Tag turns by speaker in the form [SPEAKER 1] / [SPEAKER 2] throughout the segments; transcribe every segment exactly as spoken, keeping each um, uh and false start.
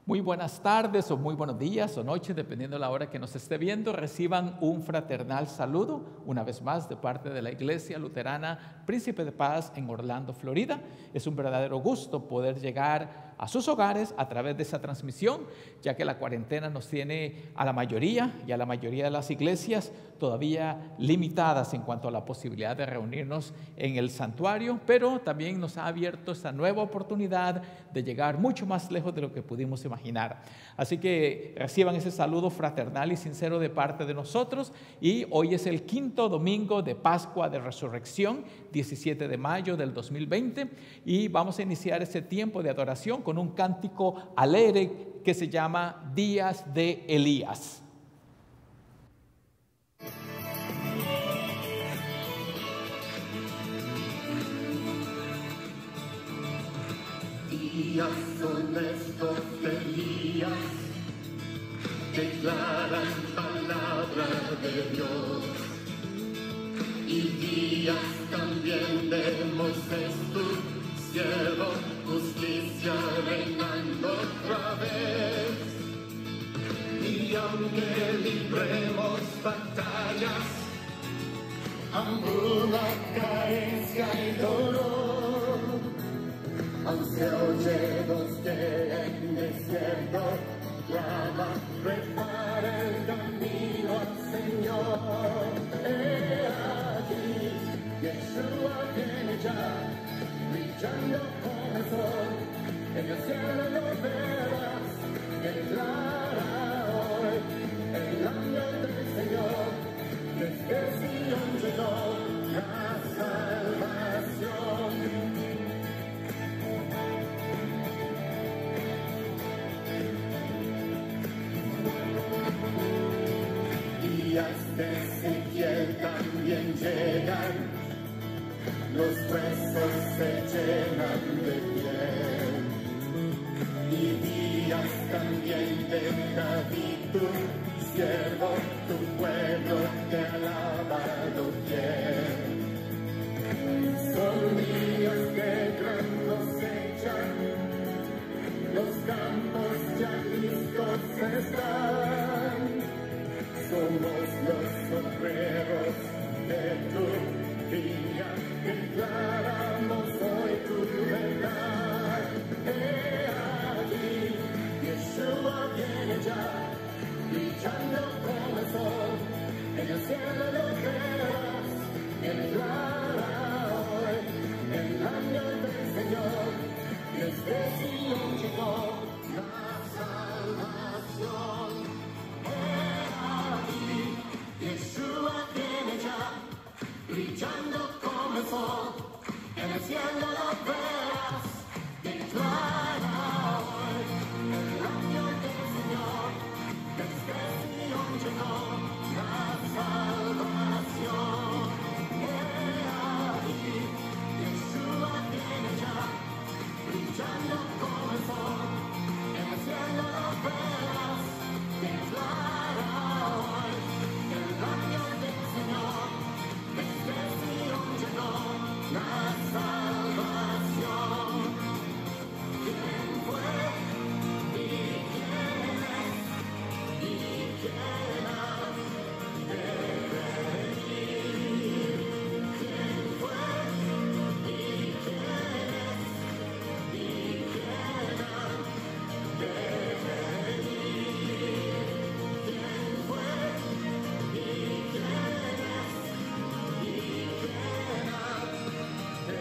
[SPEAKER 1] Muy buenas tardes o muy buenos días o noches, dependiendo de la hora que nos esté viendo. Reciban un fraternal saludo, una vez más, de parte de la Iglesia Luterana Príncipe de Paz en Orlando, Florida. Es un verdadero gusto poder llegar a sus hogares a través de esa transmisión, ya que la cuarentena nos tiene a la mayoría y a la mayoría de las iglesias todavía limitadas en cuanto a la posibilidad de reunirnos en el santuario, pero también nos ha abierto esta nueva oportunidad de llegar mucho más lejos de lo que pudimos imaginar. Así que reciban ese saludo fraternal y sincero de parte de nosotros. Y hoy es el quinto domingo de Pascua de Resurrección, diecisiete de mayo del dos mil veinte, y vamos a iniciar ese tiempo de adoración con un cántico alegre que se llama Días de Elías.
[SPEAKER 2] Días son estos de Elías, declaran palabra de Dios, y días también de Moisés, tu siervo, justicia reinando otra vez. Y aunque libremos batallas, hambruna, carencia y dolor, aún se oye voz que en desierto clama, prepara el camino al Señor. He aquí, Yeshua viene ya, brillando como el sol, en el cielo lo verás, declara hoy el ángel del Señor, desde Sion llegó la salvación. Días de Ezequiel también llegan, los huesos se llenan de piel, y días también de David, tu siervo, tu pueblo te alaba doquier. Son días de gran cosecha, los campos ya listos están. Somos los obreros de tu día, declaramos hoy tu verdad. He aquí, Yeshua viene ya, brillando como el sol, en el cielo lo verás, declara hoy el ángel del Señor, desde Sion llegó la salvación. Yeshua viene ya, brillando como el sol, en el cielo lo verás, declara hoy el ángel del Señor, desde Sion llegó la salvación. He aquí, Yeshua viene ya, brillando como el sol, en el cielo lo verás, declara hoy el ángel del Señor, desde Sion llegó la salvación. ¿Quién fue y quién es y quién ha de venir? ¿Quién fue y quién es y quién ha de venir? ¿Quién fue y quién es y quién ha de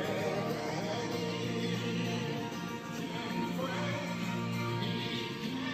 [SPEAKER 2] venir? ¿Quién fue y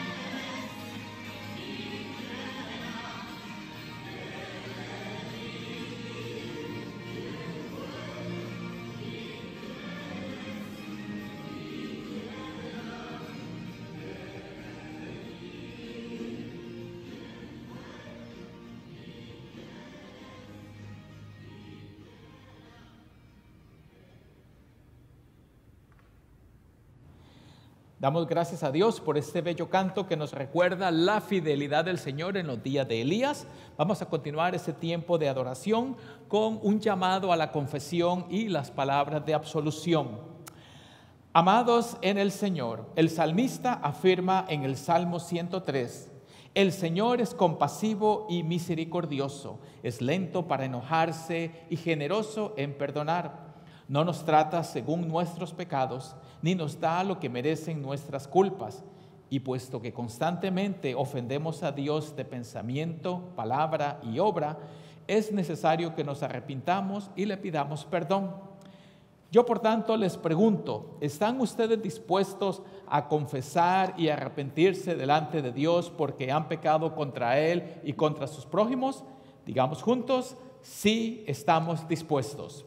[SPEAKER 1] Damos gracias a Dios por este bello canto que nos recuerda la fidelidad del Señor en los días de Elías. Vamos a continuar ese tiempo de adoración con un llamado a la confesión y las palabras de absolución. Amados en el Señor, el salmista afirma en el Salmo ciento tres, el Señor es compasivo y misericordioso, es lento para enojarse y generoso en perdonar. No nos trata según nuestros pecados, ni nos da lo que merecen nuestras culpas. Y puesto que constantemente ofendemos a Dios de pensamiento, palabra y obra, es necesario que nos arrepintamos y le pidamos perdón. Yo, por tanto, les pregunto, ¿están ustedes dispuestos a confesar y arrepentirse delante de Dios porque han pecado contra Él y contra sus prójimos? Digamos juntos, sí, estamos dispuestos.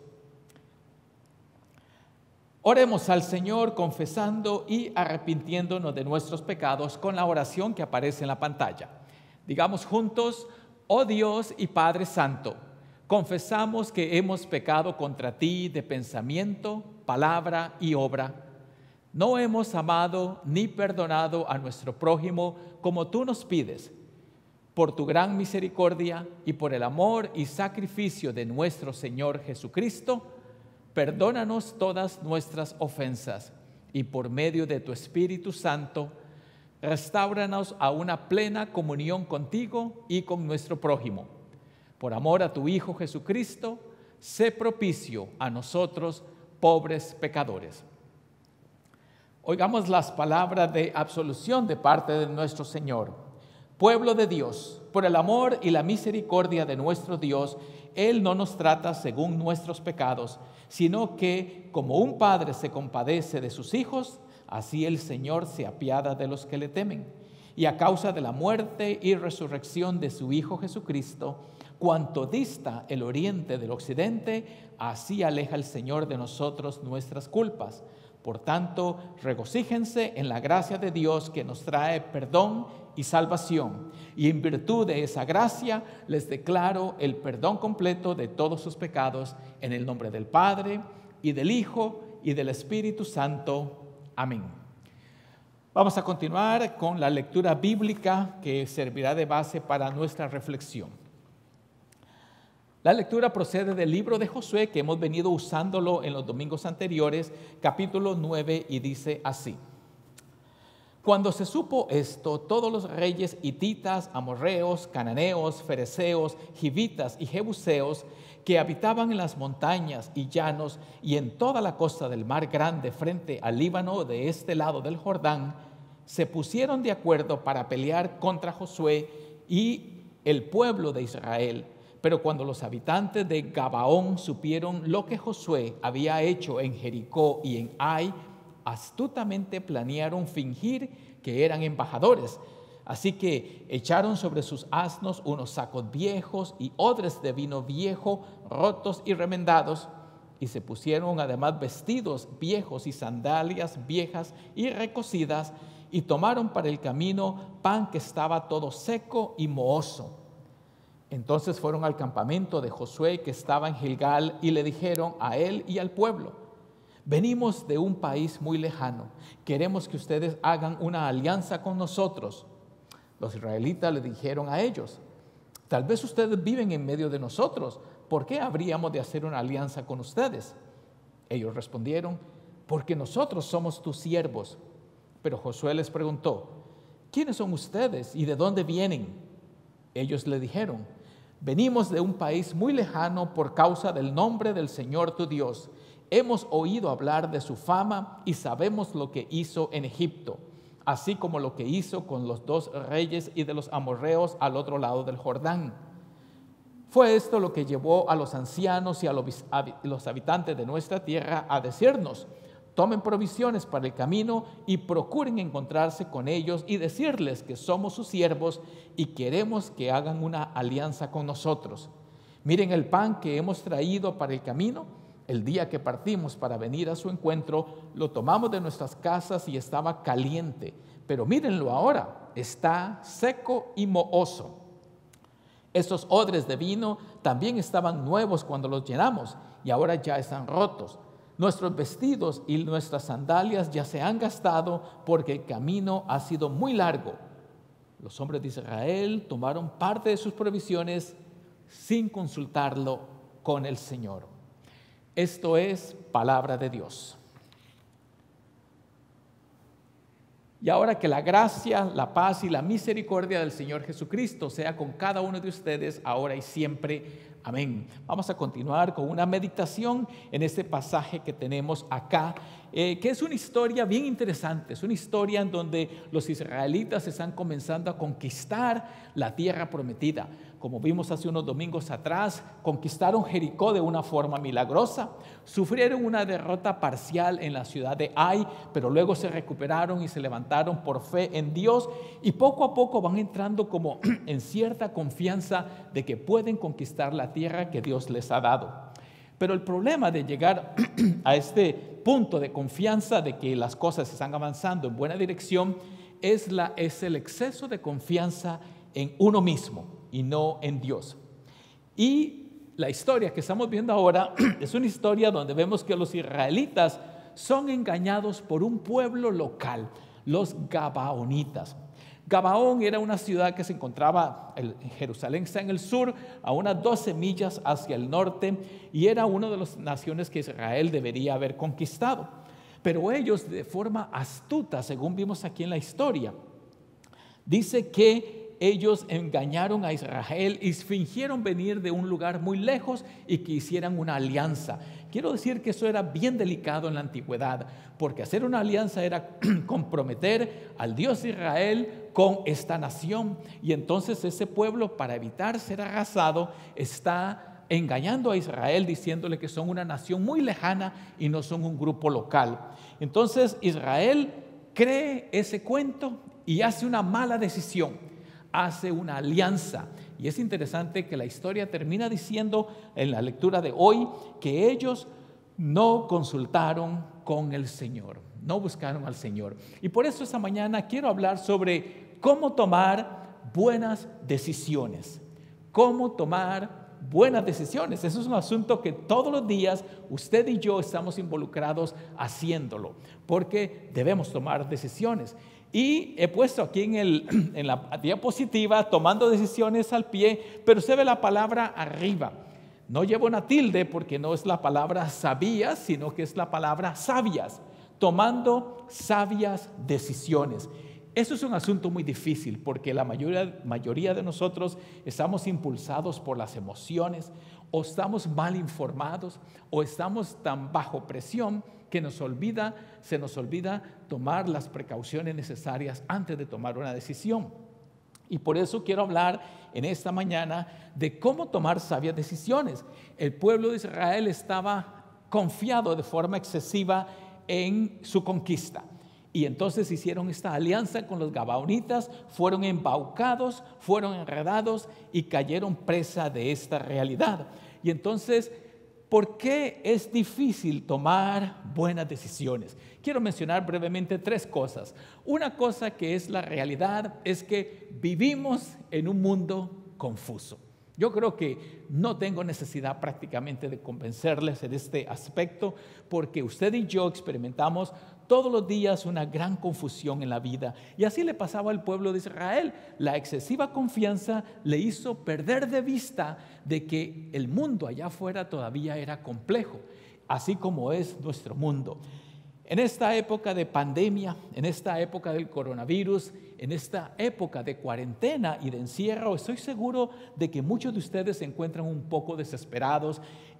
[SPEAKER 1] Oremos al Señor confesando y arrepintiéndonos de nuestros pecados con la oración que aparece en la pantalla. Digamos juntos, oh Dios y Padre Santo, confesamos que hemos pecado contra ti de pensamiento, palabra y obra. No hemos amado ni perdonado a nuestro prójimo como tú nos pides. Por tu gran misericordia y por el amor y sacrificio de nuestro Señor Jesucristo, perdónanos todas nuestras ofensas y por medio de tu Espíritu Santo, restáuranos a una plena comunión contigo y con nuestro prójimo. Por amor a tu Hijo Jesucristo, sé propicio a nosotros, pobres pecadores. Oigamos las palabras de absolución de parte de nuestro Señor. Pueblo de Dios, por el amor y la misericordia de nuestro Dios, Él no nos trata según nuestros pecados, sino que, como un padre se compadece de sus hijos, así el Señor se apiada de los que le temen. Y a causa de la muerte y resurrección de su Hijo Jesucristo, cuanto dista el oriente del occidente, así aleja el Señor de nosotros nuestras culpas. Por tanto, regocíjense en la gracia de Dios que nos trae perdón y salvación. Y en virtud de esa gracia, les declaro el perdón completo de todos sus pecados, en el nombre del Padre, y del Hijo, y del Espíritu Santo. Amén. Vamos a continuar con la lectura bíblica que servirá de base para nuestra reflexión. La lectura procede del libro de Josué, que hemos venido usándolo en los domingos anteriores, capítulo nueve, y dice así. Cuando se supo esto, todos los reyes hititas, amorreos, cananeos, fereceos, givitas y jebuseos que habitaban en las montañas y llanos y en toda la costa del mar grande frente al Líbano de este lado del Jordán, se pusieron de acuerdo para pelear contra Josué y el pueblo de Israel. Pero cuando los habitantes de Gabaón supieron lo que Josué había hecho en Jericó y en Ai, astutamente planearon fingir que eran embajadores. Así que echaron sobre sus asnos unos sacos viejos y odres de vino viejo, rotos y remendados, y se pusieron además vestidos viejos y sandalias viejas y recocidas, y tomaron para el camino pan que estaba todo seco y mohoso. Entonces fueron al campamento de Josué que estaba en Gilgal y le dijeron a él y al pueblo: venimos de un país muy lejano, queremos que ustedes hagan una alianza con nosotros. Los israelitas le dijeron a ellos: tal vez ustedes viven en medio de nosotros, ¿por qué habríamos de hacer una alianza con ustedes? Ellos respondieron: porque nosotros somos tus siervos. Pero Josué les preguntó: ¿quiénes son ustedes y de dónde vienen? Ellos le dijeron: venimos de un país muy lejano por causa del nombre del Señor tu Dios. Hemos oído hablar de su fama y sabemos lo que hizo en Egipto, así como lo que hizo con los dos reyes y de los amorreos al otro lado del Jordán. Fue esto lo que llevó a los ancianos y a los habitantes de nuestra tierra a decirnos: tomen provisiones para el camino y procuren encontrarse con ellos y decirles que somos sus siervos y queremos que hagan una alianza con nosotros. Miren el pan que hemos traído para el camino. El día que partimos para venir a su encuentro, lo tomamos de nuestras casas y estaba caliente, pero mírenlo ahora, está seco y mohoso. Estos odres de vino también estaban nuevos cuando los llenamos y ahora ya están rotos. Nuestros vestidos y nuestras sandalias ya se han gastado porque el camino ha sido muy largo. Los hombres de Israel tomaron parte de sus provisiones sin consultarlo con el Señor. Esto es palabra de Dios. Y ahora que la gracia, la paz y la misericordia del Señor Jesucristo sea con cada uno de ustedes, ahora y siempre. Amén. Vamos a continuar con una meditación en este pasaje que tenemos acá, eh, que es una historia bien interesante. Es una historia en donde los israelitas están comenzando a conquistar la tierra prometida. Como vimos hace unos domingos atrás, conquistaron Jericó de una forma milagrosa, sufrieron una derrota parcial en la ciudad de Ai, pero luego se recuperaron y se levantaron por fe en Dios, y poco a poco van entrando como en cierta confianza de que pueden conquistar la tierra que Dios les ha dado. Pero el problema de llegar a este punto de confianza de que las cosas están avanzando en buena dirección es, la, es el exceso de confianza en uno mismo y no en Dios. Y la historia que estamos viendo ahora es una historia donde vemos que los israelitas son engañados por un pueblo local, los gabaonitas. Gabaón era una ciudad que se encontraba, en Jerusalén está en el sur, a unas doce millas hacia el norte, y era una de las naciones que Israel debería haber conquistado. Pero ellos, de forma astuta, según vimos aquí en la historia, dice que ellos engañaron a Israel y fingieron venir de un lugar muy lejos y que hicieran una alianza. Quiero decir que eso era bien delicado en la antigüedad, porque hacer una alianza era comprometer al Dios de Israel con esta nación. Y entonces ese pueblo, para evitar ser arrasado, está engañando a Israel diciéndole que son una nación muy lejana y no son un grupo local. Entonces Israel cree ese cuento y hace una mala decisión. Hace una alianza, y es interesante que la historia termina diciendo en la lectura de hoy que ellos no consultaron con el Señor, no buscaron al Señor. Y por eso esta mañana quiero hablar sobre cómo tomar buenas decisiones, cómo tomar buenas decisiones. Eso es un asunto que todos los días usted y yo estamos involucrados haciéndolo, porque debemos tomar decisiones. Y he puesto aquí en, el, en la diapositiva tomando decisiones al pie, pero se ve la palabra arriba. No llevo una tilde porque no es la palabra sabías, sino que es la palabra sabias. Tomando sabias decisiones. Eso es un asunto muy difícil porque la mayoría, mayoría de nosotros estamos impulsados por las emociones, o estamos mal informados, o estamos tan bajo presión que nos olvida, se nos olvida tomar las precauciones necesarias antes de tomar una decisión. Y por eso quiero hablar en esta mañana de cómo tomar sabias decisiones. El pueblo de Israel estaba confiado de forma excesiva en su conquista. Y entonces hicieron esta alianza con los gabaonitas, fueron embaucados, fueron enredados y cayeron presa de esta realidad. Y entonces, ¿por qué es difícil tomar buenas decisiones? Quiero mencionar brevemente tres cosas. Una cosa que es la realidad es que vivimos en un mundo confuso. Yo creo que no tengo necesidad prácticamente de convencerles en este aspecto, porque usted y yo experimentamos todos los días una gran confusión en la vida. Y así le pasaba al pueblo de Israel. La excesiva confianza le hizo perder de vista de que el mundo allá afuera todavía era complejo, así como es nuestro mundo. En esta época de pandemia, en esta época del coronavirus, en esta época de cuarentena y de encierro, estoy seguro de que muchos de ustedes se encuentran un poco desesperados,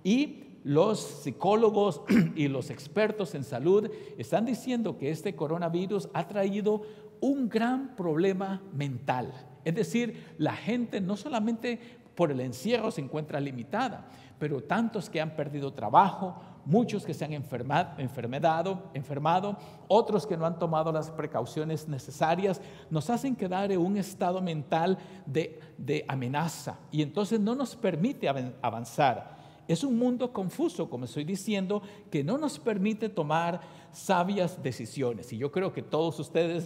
[SPEAKER 1] y los psicólogos y los expertos en salud están diciendo que este coronavirus ha traído un gran problema mental. Es decir, la gente no solamente por el encierro se encuentra limitada, pero tantos que han perdido trabajo, muchos que se han enfermado, enfermedado, enfermado, otros que no han tomado las precauciones necesarias, nos hacen quedar en un estado mental de, de amenaza, y entonces no nos permite avanzar. Es un mundo confuso, como estoy diciendo, que no nos permite tomar sabias decisiones. Y yo creo que todos ustedes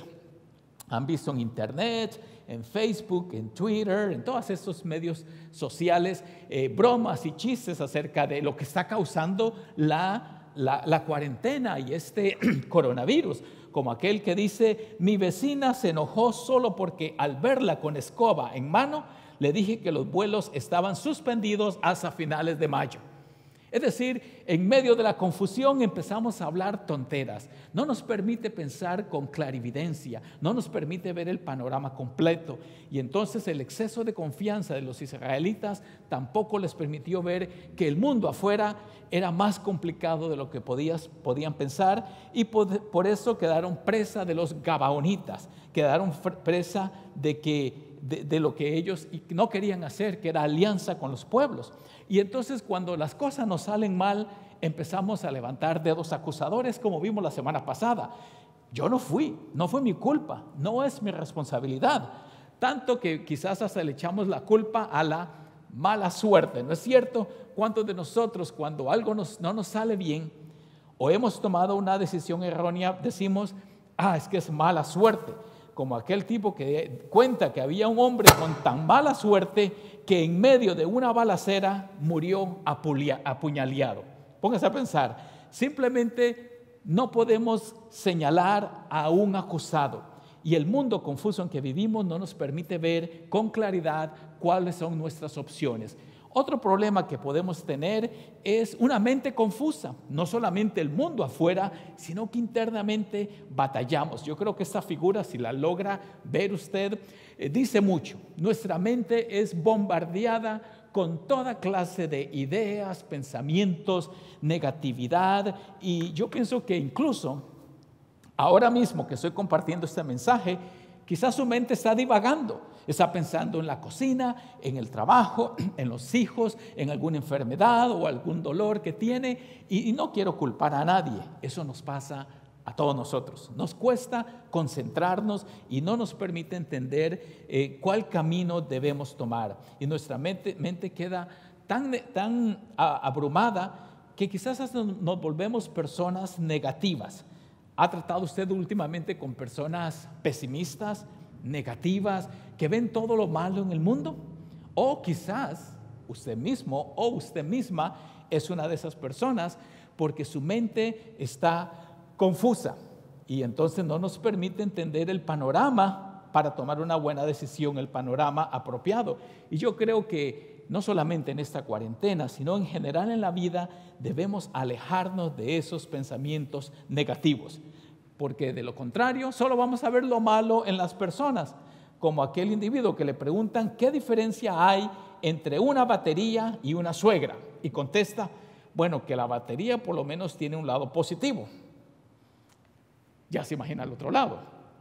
[SPEAKER 1] han visto en internet, en Facebook, en Twitter, en todos estos medios sociales, eh, bromas y chistes acerca de lo que está causando la, la, la cuarentena y este coronavirus. Como aquel que dice: mi vecina se enojó solo porque al verla con escoba en mano, le dije que los vuelos estaban suspendidos hasta finales de mayo. Es decir, en medio de la confusión empezamos a hablar tonteras. No nos permite pensar con clarividencia, no nos permite ver el panorama completo. Y entonces el exceso de confianza de los israelitas tampoco les permitió ver que el mundo afuera era más complicado de lo que podías, podían pensar, y por, por eso quedaron presa de los gabaonitas, quedaron presa de, que, de, de lo que ellos no querían hacer, que era alianza con los pueblos. Y entonces cuando las cosas nos salen mal, empezamos a levantar dedos acusadores, como vimos la semana pasada. Yo no fui, no fue mi culpa, no es mi responsabilidad. Tanto que quizás hasta le echamos la culpa a la mala suerte, ¿no es cierto? ¿Cuántos de nosotros, cuando algo nos, no nos sale bien o hemos tomado una decisión errónea, decimos, ah, es que es mala suerte? Como aquel tipo que cuenta que había un hombre con tan mala suerte que en medio de una balacera murió apuñaleado. Póngase a pensar, simplemente no podemos señalar a un acusado. Y el mundo confuso en que vivimos no nos permite ver con claridad cuáles son nuestras opciones. Otro problema que podemos tener es una mente confusa. No solamente el mundo afuera, sino que internamente batallamos. Yo creo que esta figura, si la logra ver usted, eh, dice mucho. Nuestra mente es bombardeada con toda clase de ideas, pensamientos, negatividad. Y yo pienso que incluso ahora mismo que estoy compartiendo este mensaje, quizás su mente está divagando, está pensando en la cocina, en el trabajo, en los hijos, en alguna enfermedad o algún dolor que tiene, y, y no quiero culpar a nadie, eso nos pasa a todos nosotros. Nos cuesta concentrarnos y no nos permite entender eh, cuál camino debemos tomar, y nuestra mente, mente queda tan, tan a, abrumada que quizás hasta nos volvemos personas negativas. ¿Ha tratado usted últimamente con personas pesimistas, negativas, que ven todo lo malo en el mundo? O quizás usted mismo o usted misma es una de esas personas porque su mente está confusa y entonces no nos permite entender el panorama para tomar una buena decisión, el panorama apropiado. Y yo creo que no solamente en esta cuarentena, sino en general en la vida, debemos alejarnos de esos pensamientos negativos, porque de lo contrario solo vamos a ver lo malo en las personas, como aquel individuo que le preguntan qué diferencia hay entre una batería y una suegra, y contesta, bueno, que la batería por lo menos tiene un lado positivo. Ya se imagina el otro lado,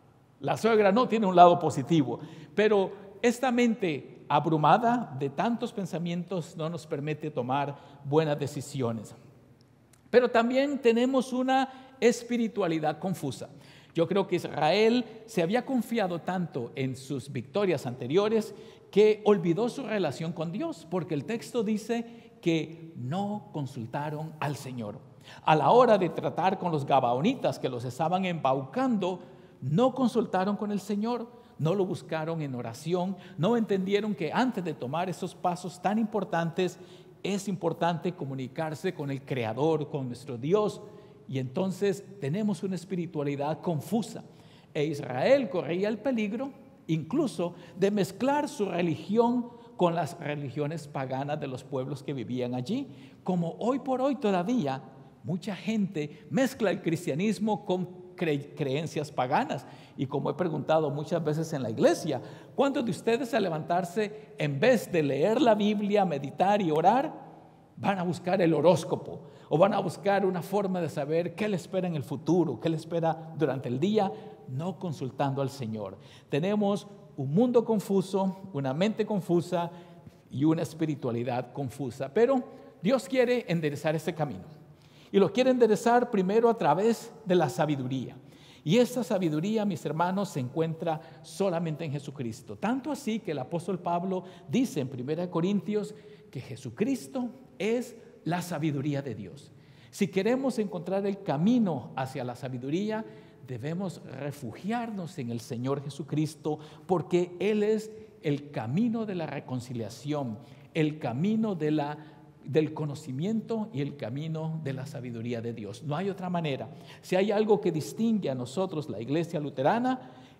[SPEAKER 1] la suegra no tiene un lado positivo, pero esta mente abrumada de tantos pensamientos no nos permite tomar buenas decisiones. Pero también tenemos una espiritualidad confusa. Yo creo que Israel se había confiado tanto en sus victorias anteriores que olvidó su relación con Dios, porque el texto dice que no consultaron al Señor. A la hora de tratar con los gabaonitas que los estaban embaucando, no consultaron con el Señor, no lo buscaron en oración, no entendieron que antes de tomar esos pasos tan importantes, es importante comunicarse con el Creador, con nuestro Dios. Y entonces tenemos una espiritualidad confusa. E Israel corría el peligro incluso de mezclar su religión con las religiones paganas de los pueblos que vivían allí, como hoy por hoy todavía mucha gente mezcla el cristianismo con cre- creencias paganas. Y como he preguntado muchas veces en la iglesia, ¿cuántos de ustedes al levantarse, en vez de leer la Biblia, meditar y orar, van a buscar el horóscopo o van a buscar una forma de saber qué le espera en el futuro, qué le espera durante el día, no consultando al Señor? Tenemos un mundo confuso, una mente confusa y una espiritualidad confusa, pero Dios quiere enderezar este camino y lo quiere enderezar primero a través de la sabiduría. Y esta sabiduría, mis hermanos, se encuentra solamente en Jesucristo. Tanto así que el apóstol Pablo dice en primera de Corintios que Jesucristo es la sabiduría de Dios. Si queremos encontrar el camino hacia la sabiduría, debemos refugiarnos en el Señor Jesucristo, porque Él es el camino de la reconciliación, el camino de la del conocimiento y el camino de la sabiduría de Dios. No hay otra manera. Si hay algo que distingue a nosotros, la iglesia luterana,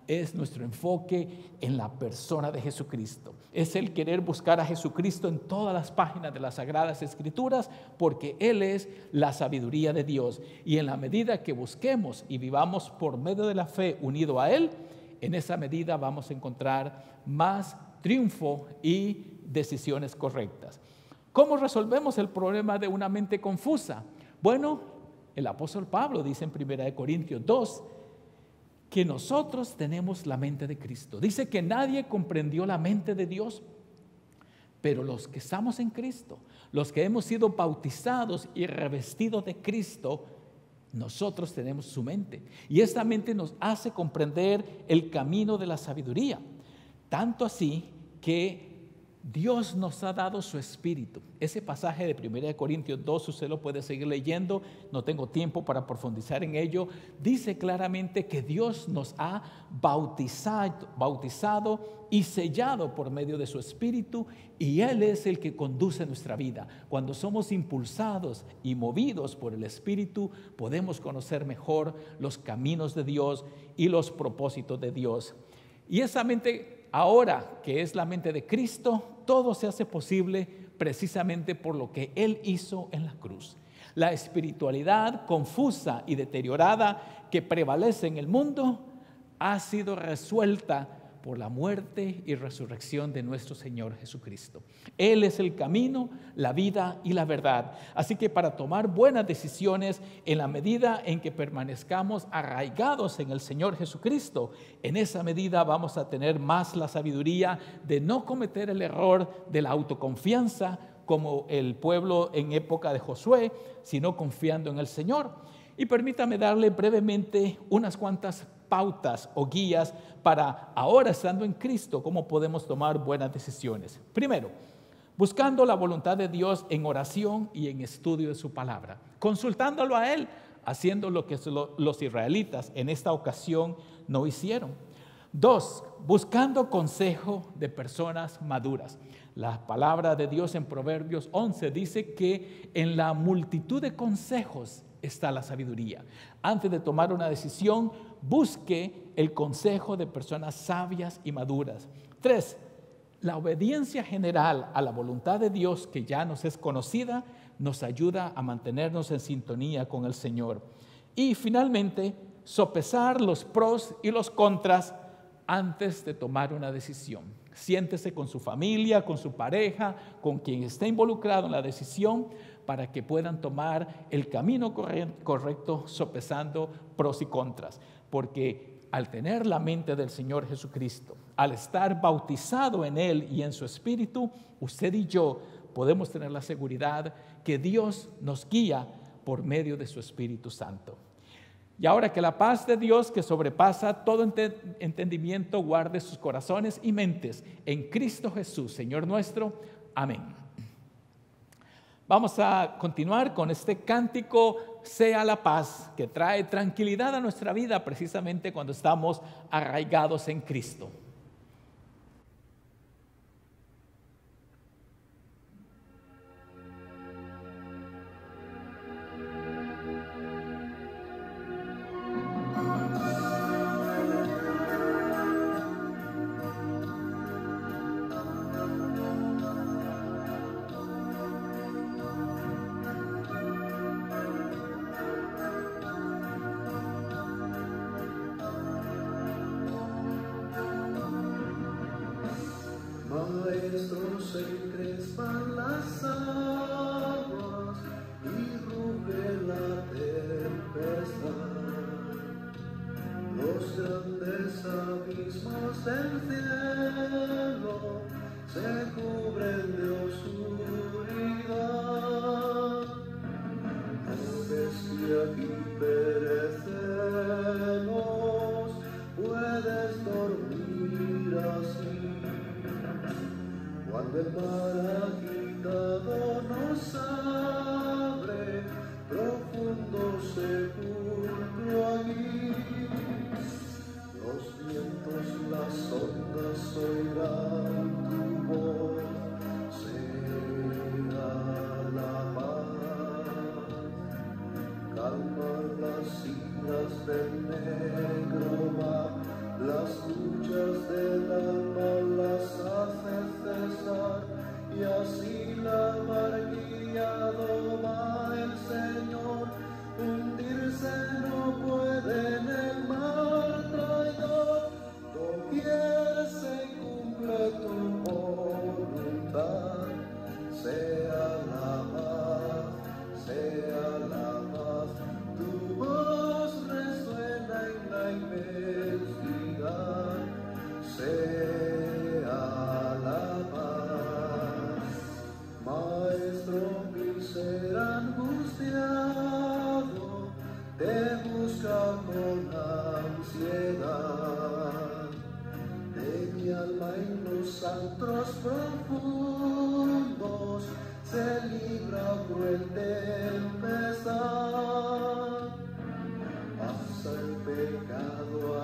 [SPEAKER 1] es nuestro enfoque en la persona de Jesucristo. Es el querer buscar a Jesucristo en todas las páginas de las Sagradas Escrituras, porque Él es la sabiduría de Dios. Y en la medida que busquemos y vivamos por medio de la fe unido a Él, en esa medida vamos a encontrar más triunfo y decisiones correctas. ¿Cómo resolvemos el problema de una mente confusa? Bueno, el apóstol Pablo dice en primera de Corintios dos, que nosotros tenemos la mente de Cristo. Dice que nadie comprendió la mente de Dios, pero los que estamos en Cristo, los que hemos sido bautizados y revestidos de Cristo, nosotros tenemos su mente. Y esta mente nos hace comprender el camino de la sabiduría. Tanto así que Dios nos ha dado su espíritu. Ese pasaje de primera de Corintios dos, usted lo puede seguir leyendo, no tengo tiempo para profundizar en ello. Dice claramente que Dios nos ha bautizado, bautizado y sellado por medio de su espíritu, y Él es el que conduce nuestra vida. Cuando somos impulsados y movidos por el espíritu, podemos conocer mejor los caminos de Dios y los propósitos de Dios. Y esa mente, ahora que es la mente de Cristo, todo se hace posible precisamente por lo que Él hizo en la cruz. La espiritualidad confusa y deteriorada que prevalece en el mundo ha sido resuelta por la muerte y resurrección de nuestro Señor Jesucristo. Él es el camino, la vida y la verdad. Así que para tomar buenas decisiones, en la medida en que permanezcamos arraigados en el Señor Jesucristo, en esa medida vamos a tener más la sabiduría de no cometer el error de la autoconfianza como el pueblo en época de Josué, sino confiando en el Señor. Y permítame darle brevemente unas cuantas pautas o guías para ahora, estando en Cristo, cómo podemos tomar buenas decisiones. Primero, buscando la voluntad de Dios en oración y en estudio de su palabra, consultándolo a Él, haciendo lo que los israelitas en esta ocasión no hicieron. Dos, buscando consejo de personas maduras. La palabra de Dios en Proverbios once dice que en la multitud de consejos está la sabiduría. Antes de tomar una decisión, busque el consejo de personas sabias y maduras. Tres, la obediencia general a la voluntad de Dios, que ya nos es conocida, nos ayuda a mantenernos en sintonía con el Señor. Y finalmente, sopesar los pros y los contras antes de tomar una decisión. Siéntese con su familia, con su pareja, con quien esté involucrado en la decisión, para que puedan tomar el camino correcto, sopesando pros y contras. Porque al tener la mente del Señor Jesucristo, al estar bautizado en Él y en su Espíritu, usted y yo podemos tener la seguridad que Dios nos guía por medio de su Espíritu Santo. Y ahora que la paz de Dios, que sobrepasa todo entendimiento, guarde sus corazones y mentes en Cristo Jesús, Señor nuestro. Amén. Vamos a continuar con este cántico, Sea la paz, que trae tranquilidad a nuestra vida precisamente cuando estamos arraigados en Cristo.
[SPEAKER 2] Maestro, se encrespan las aguas y ruge la tempestad. Los grandes abismos del cielo se cubren de oscuridad. Nubes que aquí perecemos, puedes dormir así. Cuando el mar agitado nos abre, profundo sepulcro allí, los vientos, las ondas oirán tu voz, será la paz, calma las islas del negro mar, las
[SPEAKER 3] luchas del alma las hace cesar, y así la barquilla doma el Señor. Hundirse no puede en el mar traidor, doquier se cumple tu voluntad. Sea la paz, sea la paz, tu voz resuena en la inmensidad. Sea la paz. Maestro, mi ser angustiado te busca con ansiedad. De mi alma en los antros profundos se libra cruel tempestad. Pasa el pecado a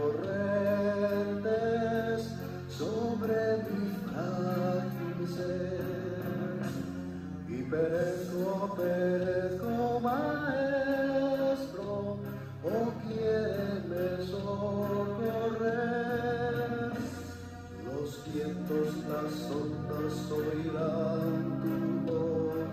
[SPEAKER 3] torrentes sobre mi frágil ser, y perezco, perezco, Maestro, oh quiéreme socorrer. Los vientos, las ondas oirán tu voz,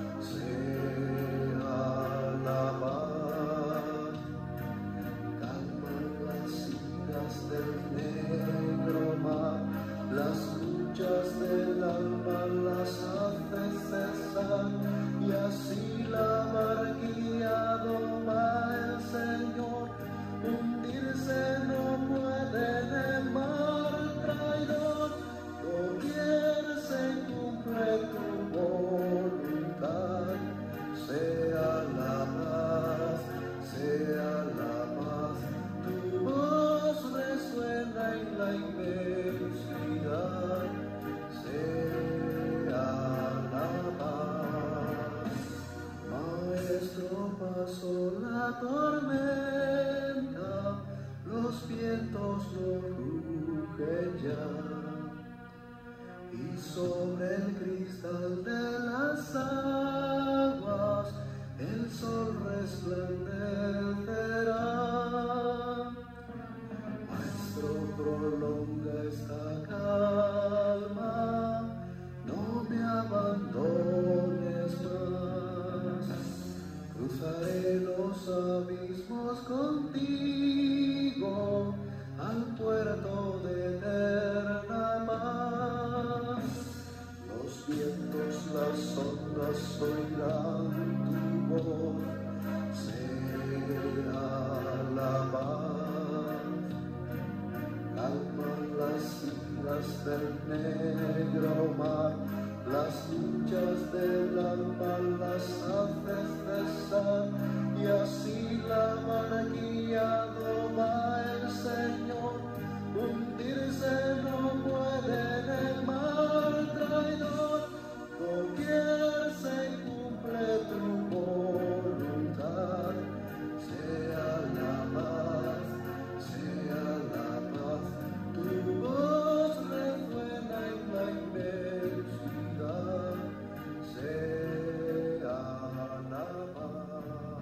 [SPEAKER 3] sea la paz. Calman las iras del negro mar, las luchas del alma las hace cesar, y así la barquilla doma el Señor. Hundirse no puede en el mar traidor, doquier se cumple tu voluntad. Sea la paz, sea la paz, tu voz resuena en la inmensidad. Sea la paz. Maestro, pasó la tormenta, los vientos no rugen ya, y sobre el cristal de las aguas el sol resplandecerá. Maestro, prolonga esta calma, no me abandones más. Cruzaré los abismos contigo al puerto de eterna paz. Los vientos, las ondas oirán tu voz, sea la paz. Calman las iras del negro mar, las luchas del alma las haces cesar, y así la barquilla doma el Señor. Hundirse no puede en el mar traidor, doquier se cumple tu voluntad. Sea la paz, sea la paz, tu voz resuena en la inmensidad. Sea la paz.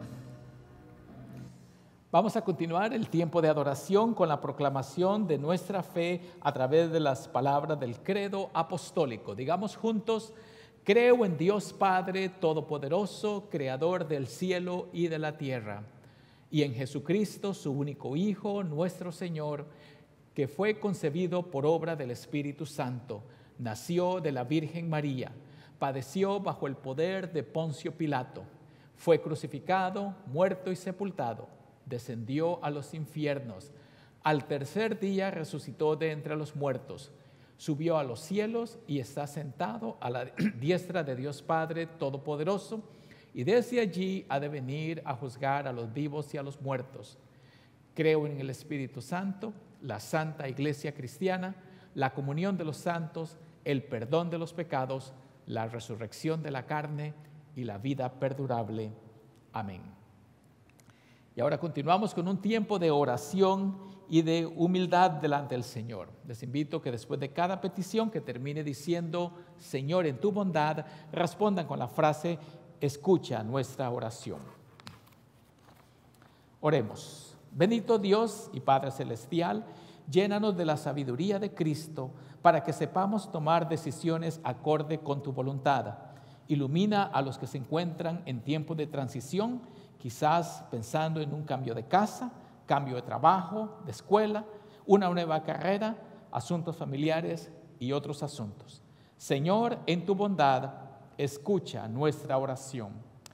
[SPEAKER 1] Vamos a continuar el tiempo de adoración con la proclamación de nuestra fe a través de las palabras del credo apostólico. Digamos juntos: creo en Dios Padre Todopoderoso, Creador del cielo y de la tierra, y en Jesucristo, su único Hijo, nuestro Señor, que fue concebido por obra del Espíritu Santo, nació de la Virgen María, padeció bajo el poder de Poncio Pilato, fue crucificado, muerto y sepultado, descendió a los infiernos, al tercer día resucitó de entre los muertos, subió a los cielos y está sentado a la diestra de Dios Padre Todopoderoso, y desde allí ha de venir a juzgar a los vivos y a los muertos. Creo en el Espíritu Santo, la Santa Iglesia Cristiana, la comunión de los santos, el perdón de los pecados, la resurrección de la carne y la vida perdurable. Amén. Y ahora continuamos con un tiempo de oración y de humildad delante del Señor. Les invito que después de cada petición que termine diciendo: Señor, en tu bondad, respondan con la frase: escucha nuestra oración. Oremos. Bendito Dios y Padre Celestial, Llénanos de la sabiduría de Cristo para que sepamos tomar decisiones acorde con tu voluntad. Ilumina a los que se encuentran en tiempo de transición, quizás pensando en un cambio de casa, cambio de trabajo, de escuela, una nueva carrera, asuntos familiares y otros asuntos. Señor, en tu bondad, escucha nuestra oración.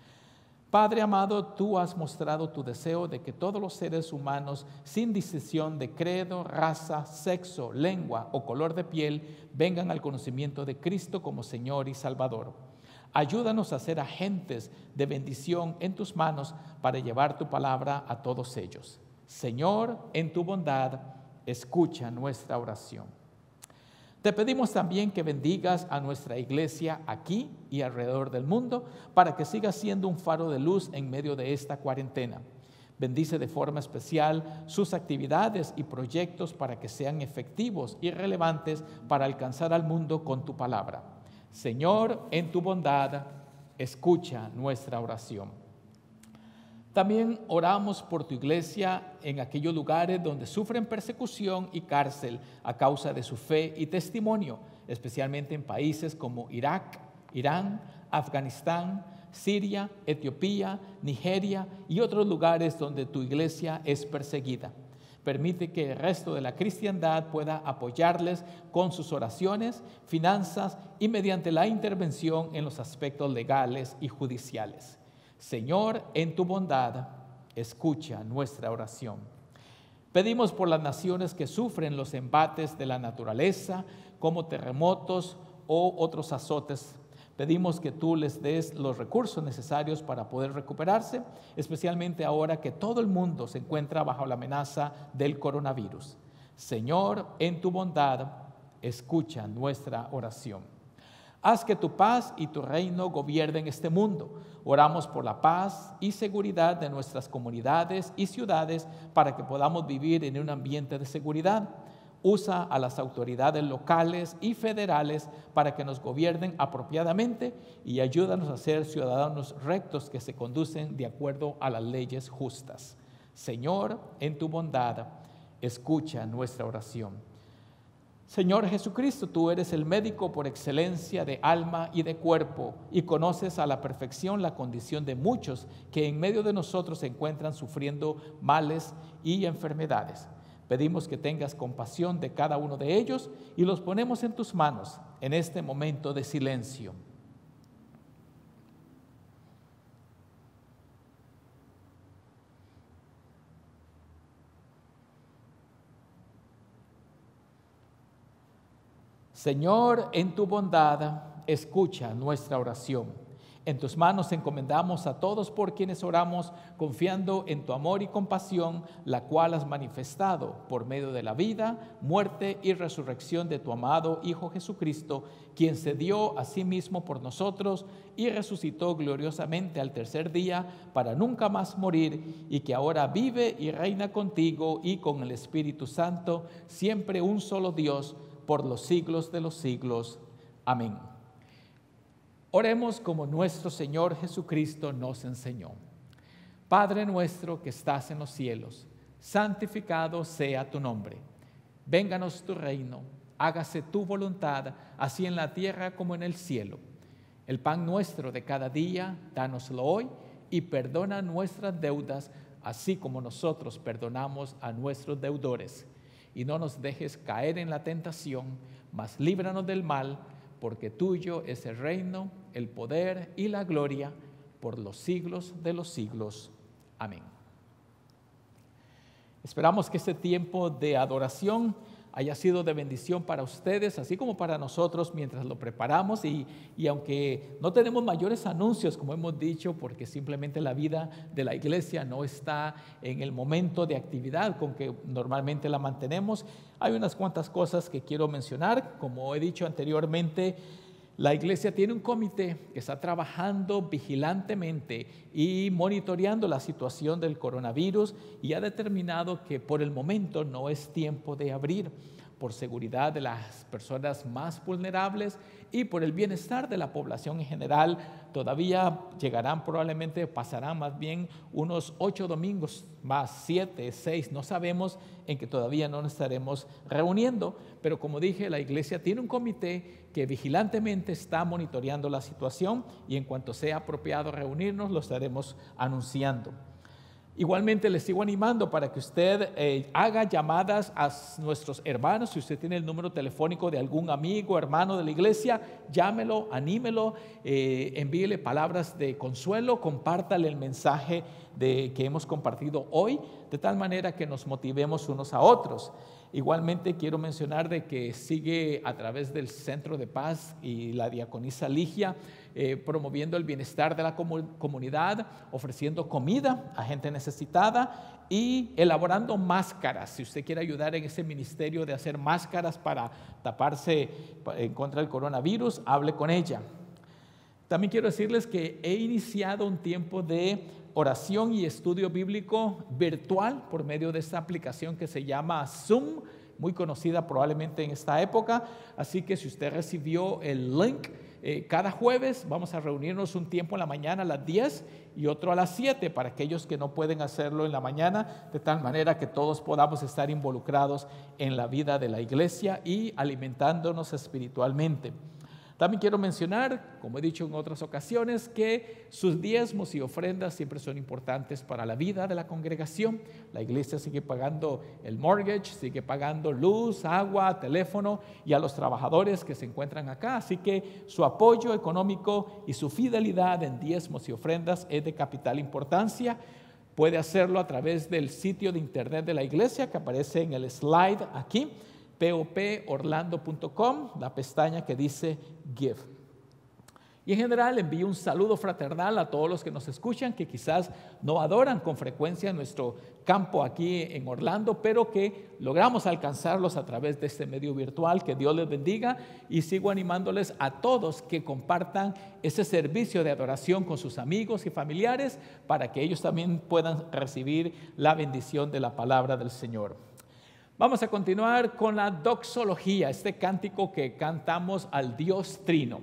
[SPEAKER 1] Padre amado, tú has mostrado tu deseo de que todos los seres humanos, sin distinción de credo, raza, sexo, lengua o color de piel, vengan al conocimiento de Cristo como Señor y Salvador. Ayúdanos a ser agentes de bendición en tus manos para llevar tu palabra a todos ellos. Señor, en tu bondad, escucha nuestra oración. Te pedimos también que bendigas a nuestra iglesia aquí y alrededor del mundo para que siga siendo un faro de luz en medio de esta cuarentena. Bendice de forma especial sus actividades y proyectos para que sean efectivos y relevantes para alcanzar al mundo con tu palabra. Señor, en tu bondad, escucha nuestra oración. También oramos por tu iglesia en aquellos lugares donde sufren persecución y cárcel a causa de su fe y testimonio, especialmente en países como Irak, Irán, Afganistán, Siria, Etiopía, Nigeria y otros lugares donde tu iglesia es perseguida. Permite que el resto de la cristiandad pueda apoyarles con sus oraciones, finanzas y mediante la intervención en los aspectos legales y judiciales. Señor, en tu bondad, escucha nuestra oración. Pedimos por las naciones que sufren los embates de la naturaleza, como terremotos o otros azotes. Pedimos que tú les des los recursos necesarios para poder recuperarse, especialmente ahora que todo el mundo se encuentra bajo la amenaza del coronavirus. Señor, en tu bondad, escucha nuestra oración. Haz que tu paz y tu reino gobiernen este mundo. Oramos por la paz y seguridad de nuestras comunidades y ciudades para que podamos vivir en un ambiente de seguridad. Usa a las autoridades locales y federales para que nos gobiernen apropiadamente y ayúdanos a ser ciudadanos rectos que se conducen de acuerdo a las leyes justas. Señor, en tu bondad, escucha nuestra oración. Señor Jesucristo, tú eres el médico por excelencia de alma y de cuerpo y conoces a la perfección la condición de muchos que en medio de nosotros se encuentran sufriendo males y enfermedades. Pedimos que tengas compasión de cada uno de ellos y los ponemos en tus manos en este momento de silencio. Señor, en tu bondad, escucha nuestra oración. En tus manos encomendamos a todos por quienes oramos, confiando en tu amor y compasión, la cual has manifestado por medio de la vida, muerte y resurrección de tu amado Hijo Jesucristo, quien se dio a sí mismo por nosotros y resucitó gloriosamente al tercer día para nunca más morir, y que ahora vive y reina contigo y con el Espíritu Santo, siempre un solo Dios, por los siglos de los siglos. Amén. Oremos como nuestro Señor Jesucristo nos enseñó. Padre nuestro que estás en los cielos, santificado sea tu nombre. Vénganos tu reino, hágase tu voluntad, así en la tierra como en el cielo. El pan nuestro de cada día, dánoslo hoy, y perdona nuestras deudas, así como nosotros perdonamos a nuestros deudores. Y no nos dejes caer en la tentación, mas líbranos del mal, porque tuyo es el reino, el poder y la gloria, por los siglos de los siglos. Amén. Esperamos que este tiempo de adoración haya sido de bendición para ustedes, así como para nosotros mientras lo preparamos. Y, y aunque no tenemos mayores anuncios, como hemos dicho, porque simplemente la vida de la iglesia no está en el momento de actividad con que normalmente la mantenemos, hay unas cuantas cosas que quiero mencionar. Como he dicho anteriormente, la iglesia tiene un comité que está trabajando vigilantemente y monitoreando la situación del coronavirus y ha determinado que por el momento no es tiempo de abrir. por seguridad de las personas más vulnerables y por el bienestar de la población en general. Todavía llegarán, probablemente pasarán más bien unos ocho domingos más, siete, seis, no sabemos, en que todavía no nos estaremos reuniendo, pero como dije, la iglesia tiene un comité que vigilantemente está monitoreando la situación y en cuanto sea apropiado reunirnos, lo estaremos anunciando. Igualmente les sigo animando para que usted eh, haga llamadas a nuestros hermanos. Si usted tiene el número telefónico de algún amigo, hermano de la iglesia, llámelo, anímelo, eh, envíele palabras de consuelo, compártale el mensaje de, que hemos compartido hoy, de tal manera que nos motivemos unos a otros. Igualmente quiero mencionar de que sigue a través del Centro de Paz y la diaconisa Ligia eh, promoviendo el bienestar de la comu- comunidad, ofreciendo comida a gente necesitada y elaborando máscaras. Si usted quiere ayudar en ese ministerio de hacer máscaras para taparse en contra del coronavirus, hable con ella. También quiero decirles que he iniciado un tiempo de oración y estudio bíblico virtual por medio de esta aplicación que se llama Zoom, muy conocida probablemente en esta época. Así que si usted recibió el link, eh, cada jueves vamos a reunirnos un tiempo en la mañana a las diez y otro a las siete para aquellos que no pueden hacerlo en la mañana, de tal manera que todos podamos estar involucrados en la vida de la iglesia y alimentándonos espiritualmente. También quiero mencionar, como he dicho en otras ocasiones, que sus diezmos y ofrendas siempre son importantes para la vida de la congregación. La iglesia sigue pagando el mortgage, sigue pagando luz, agua, teléfono y a los trabajadores que se encuentran acá. Así que su apoyo económico y su fidelidad en diezmos y ofrendas es de capital importancia. Puede hacerlo a través del sitio de internet de la iglesia que aparece en el slide aquí, pop orlando punto com, la pestaña que dice Give. Y en general envío un saludo fraternal a todos los que nos escuchan, que quizás no adoran con frecuencia nuestro campo aquí en Orlando, pero que logramos alcanzarlos a través de este medio virtual. Que Dios les bendiga y sigo animándoles a todos que compartan ese servicio de adoración con sus amigos y familiares para que ellos también puedan recibir la bendición de la palabra del Señor. Vamos a continuar con la doxología, este cántico que cantamos al Dios Trino.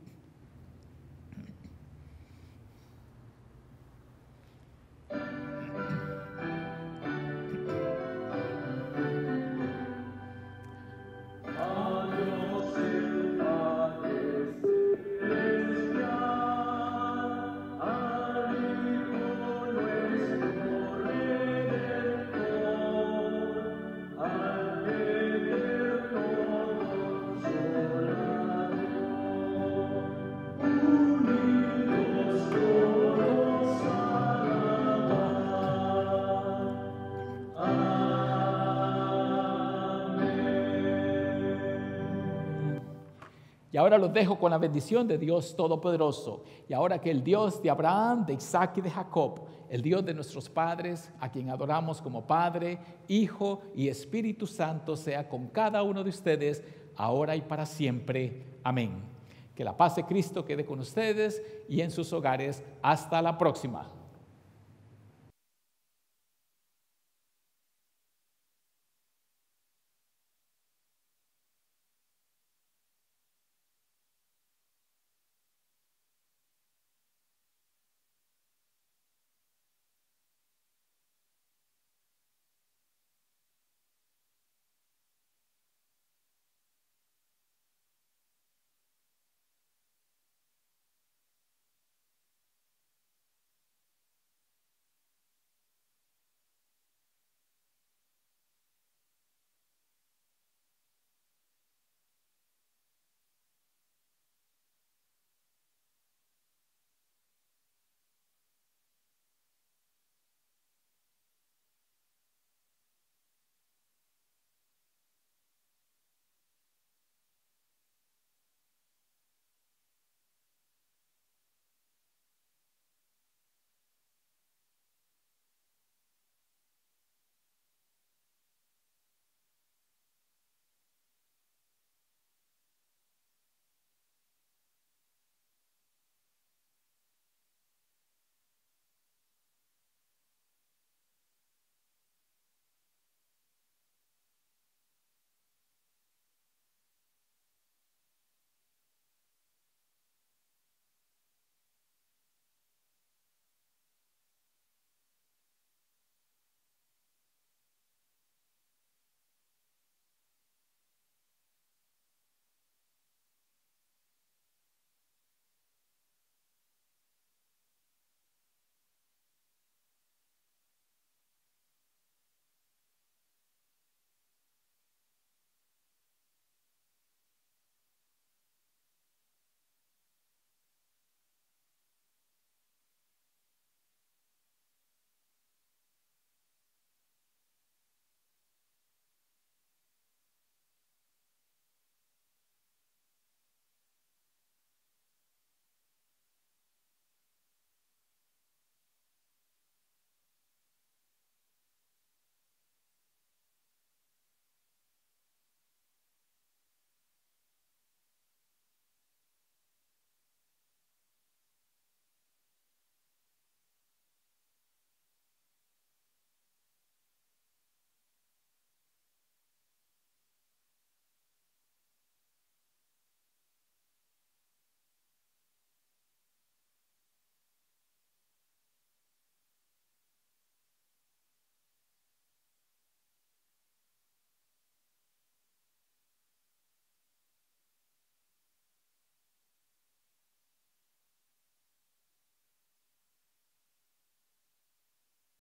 [SPEAKER 1] Y ahora los dejo con la bendición de Dios Todopoderoso. Y ahora que el Dios de Abraham, de Isaac y de Jacob, el Dios de nuestros padres, a quien adoramos como Padre, Hijo y Espíritu Santo, sea con cada uno de ustedes, ahora y para siempre. Amén. Que la paz de Cristo quede con ustedes y en sus hogares. Hasta la próxima.